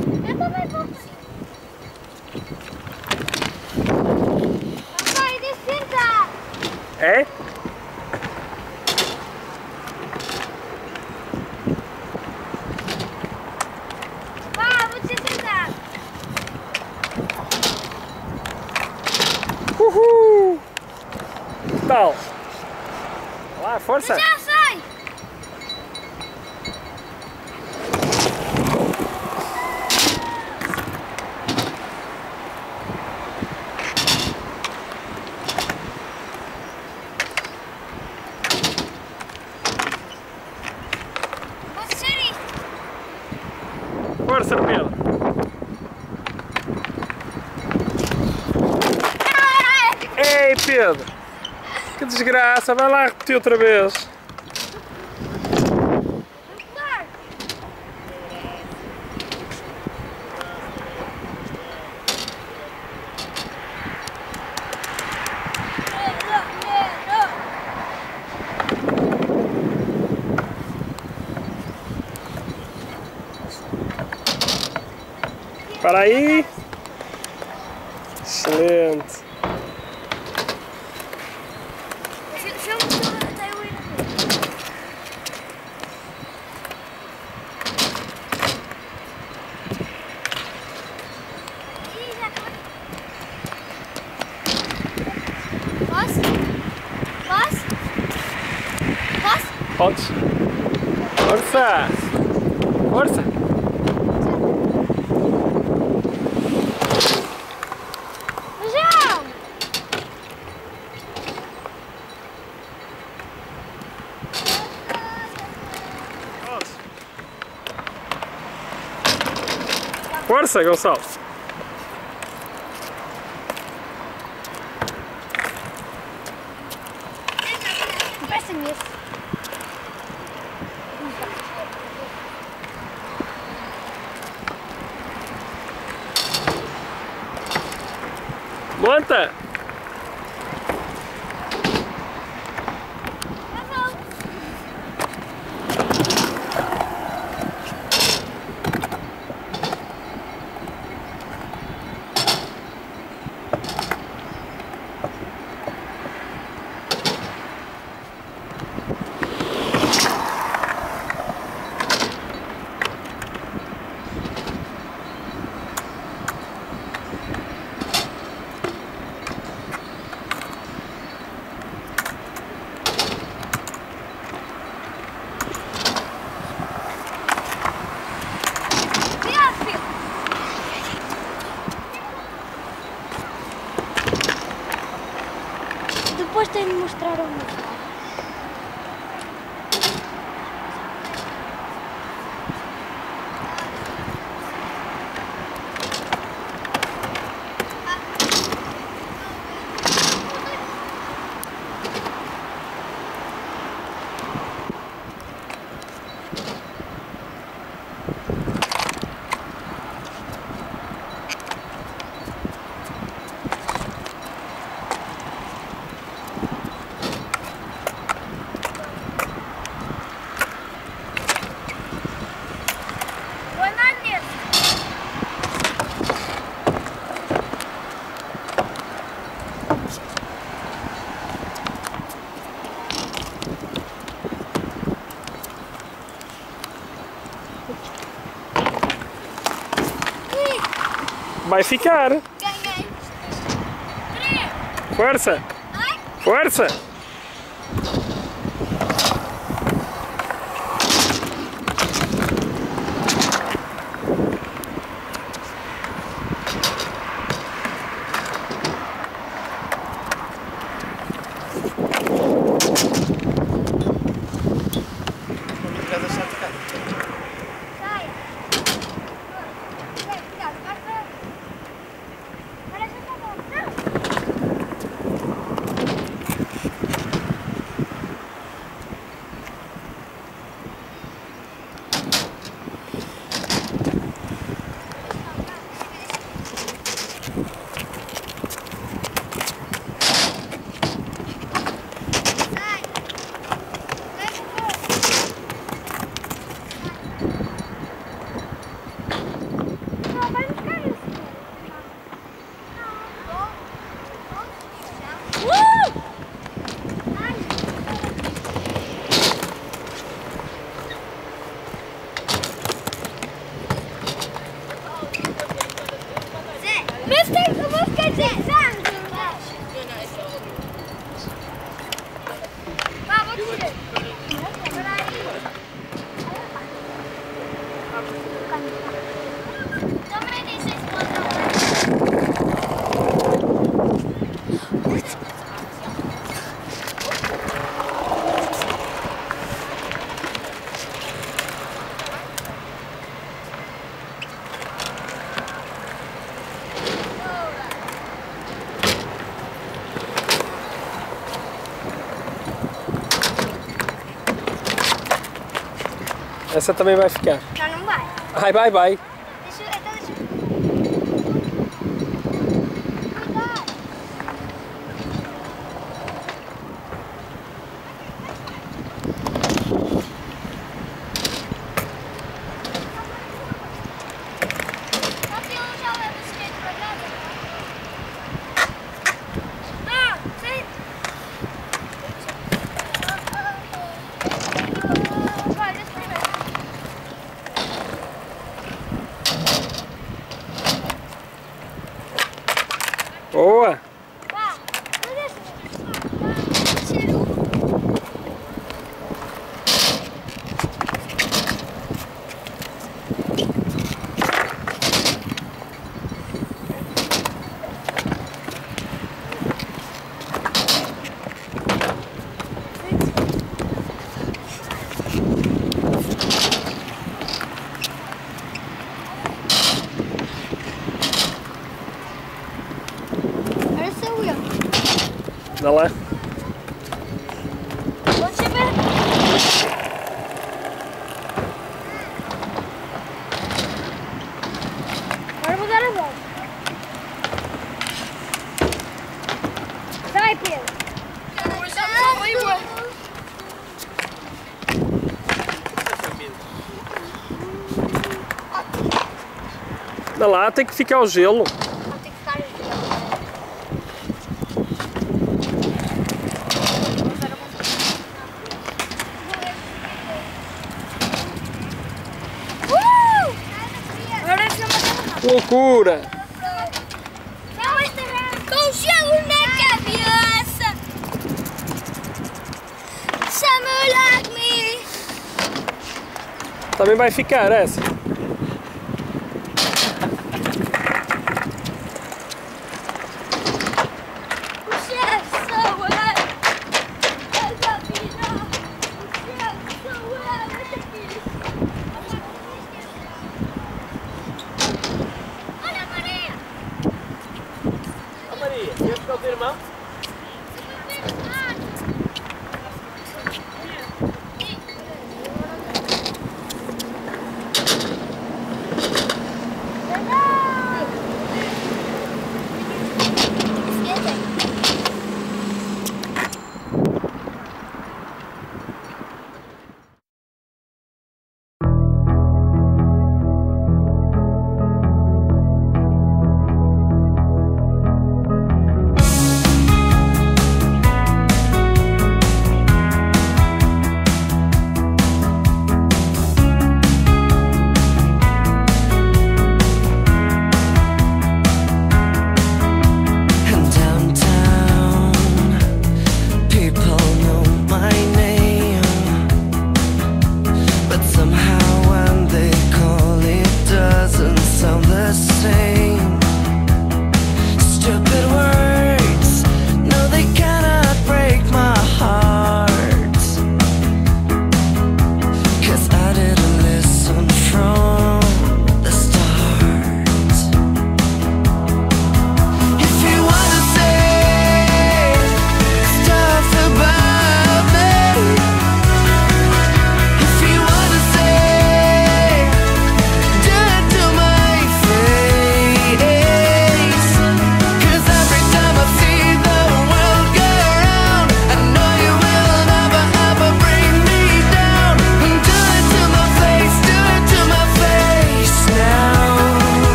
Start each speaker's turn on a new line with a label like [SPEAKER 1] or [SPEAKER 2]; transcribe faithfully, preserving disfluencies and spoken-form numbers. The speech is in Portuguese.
[SPEAKER 1] Eu também vou. Papai, deixa eu sentar.
[SPEAKER 2] É?
[SPEAKER 1] Pá, vou deixar sentar.
[SPEAKER 2] Uhul! Que tal? Lá, força!
[SPEAKER 1] Já sai. Vou deixar isto.
[SPEAKER 2] Força, Pedro! Ei, Pedro! Que desgraça! Vai lá repetir outra vez! Para aí! Excelente!
[SPEAKER 1] Posso? Posso? Posso?
[SPEAKER 2] Podes? Força! Força!
[SPEAKER 1] Já!
[SPEAKER 2] Podes! Força, Gonçalo!
[SPEAKER 1] Presta-me esse.
[SPEAKER 2] Monta!
[SPEAKER 1] Depois tenho de mostrar o meu. Vou andar nesse.
[SPEAKER 2] Vai ficar!
[SPEAKER 1] Ganhei.
[SPEAKER 2] Força!
[SPEAKER 1] Ai.
[SPEAKER 2] Força!
[SPEAKER 1] Saia. Vem, cuidado, basta. Parece que tá bom. Não. tenho, eu vou ficar desenhando. Vá, vou descer. Espera aí. Também tem seis
[SPEAKER 2] Essa também vai ficar.
[SPEAKER 1] Não, não vai.
[SPEAKER 2] Vai, vai, vai.
[SPEAKER 1] Deixa eu... Então deixa eu... Cuidado. Só se eu já levo o skate pra casa. Ah, sei. Vai, deixa eu ver.
[SPEAKER 2] Boa!
[SPEAKER 1] Vá, não deixa. Cheiro. Agora sou eu.
[SPEAKER 2] Dá lá.
[SPEAKER 1] Vou te ver. Agora eu vou dar a volta. Vai, Pedro.
[SPEAKER 2] Dá lá, tem que ficar o gelo.
[SPEAKER 1] Vou ter que ficar aqui. Uh! Agora é uma
[SPEAKER 2] Loucura!
[SPEAKER 1] com gelo na cabeça. Summer like me.
[SPEAKER 2] Também vai ficar essa.
[SPEAKER 1] O chefe sou eu. Eu já vi, não. O chefe sou eu. Eu já vi. Olha, Maria.
[SPEAKER 2] Maria, queres ficar o teu irmão?